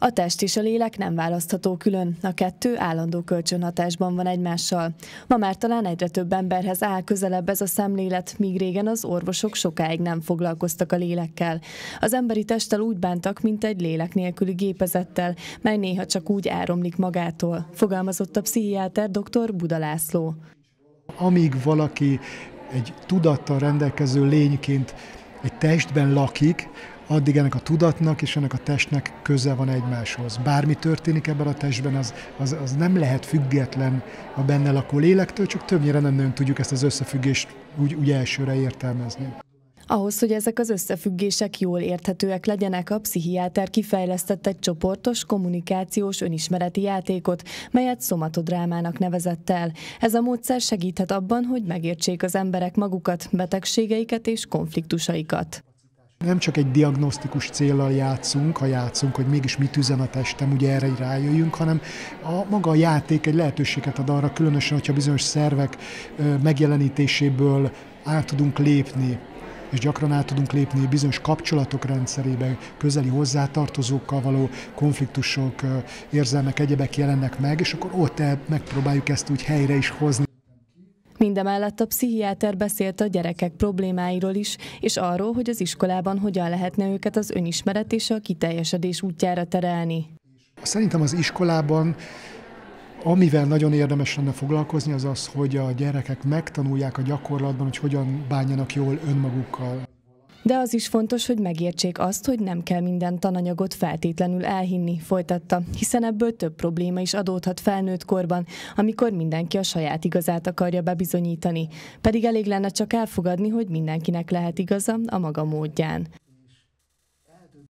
A test és a lélek nem választható külön, a kettő állandó kölcsönhatásban van egymással. Ma már talán egyre több emberhez áll közelebb ez a szemlélet, míg régen az orvosok sokáig nem foglalkoztak a lélekkel. Az emberi testtel úgy bántak, mint egy lélek nélküli gépezettel, mely néha csak úgy elromlik magától, fogalmazott a pszichiáter dr. Buda László. Amíg valaki egy tudattal rendelkező lényként egy testben lakik, addig ennek a tudatnak és ennek a testnek köze van egymáshoz. Bármi történik ebben a testben, az nem lehet független a benne lakó lélektől, csak többnyire nem tudjuk ezt az összefüggést úgy elsőre értelmezni. Ahhoz, hogy ezek az összefüggések jól érthetőek legyenek, a pszichiáter kifejlesztett egy csoportos, kommunikációs, önismereti játékot, melyet szomatodrámának nevezett el. Ez a módszer segíthet abban, hogy megértsék az emberek magukat, betegségeiket és konfliktusaikat. Nem csak egy diagnosztikus céllal játszunk, hogy mégis mit üzen a testem, ugye erre rájöjjünk, hanem maga a játék egy lehetőséget ad arra, különösen, hogyha bizonyos szervek megjelenítéséből át tudunk lépni, és gyakran át tudunk lépni bizonyos kapcsolatok rendszerébe, közeli hozzátartozókkal való konfliktusok, érzelmek, egyebek jelennek meg, és akkor ott megpróbáljuk ezt úgy helyre is hozni. Mindemellett a pszichiáter beszélt a gyerekek problémáiról is, és arról, hogy az iskolában hogyan lehetne őket az önismeret és a kiteljesedés útjára terelni. Szerintem az iskolában, amivel nagyon érdemes lenne foglalkozni, az az, hogy a gyerekek megtanulják a gyakorlatban, hogy hogyan bánjanak jól önmagukkal. De az is fontos, hogy megértsék azt, hogy nem kell minden tananyagot feltétlenül elhinni, folytatta, hiszen ebből több probléma is adódhat felnőtt korban, amikor mindenki a saját igazát akarja bebizonyítani. Pedig elég lenne csak elfogadni, hogy mindenkinek lehet igaza a maga módján.